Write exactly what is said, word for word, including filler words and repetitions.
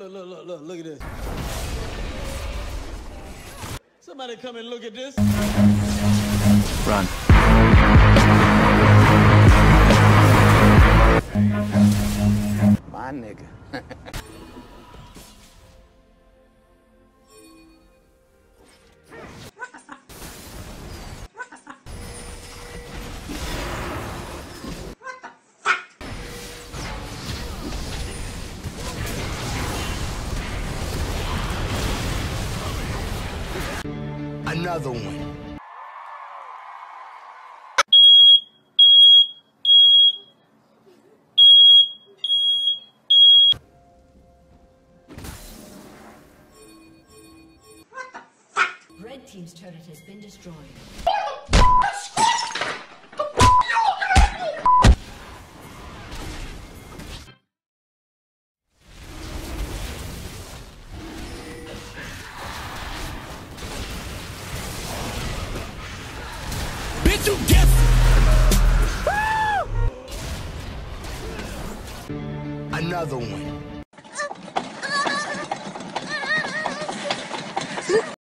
look, look, look, look, look at this. Somebody come and look at this. Run. My nigga. Another one. Red team's turret has been destroyed. Bitch, you guessed it. Another one.